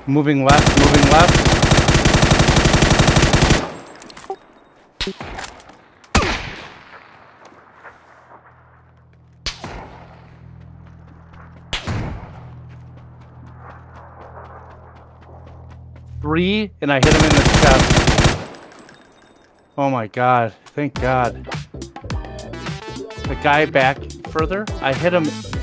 Moving left, moving left. Three, and I hit him in the chest. Oh my god, thank god. The guy back further, I hit him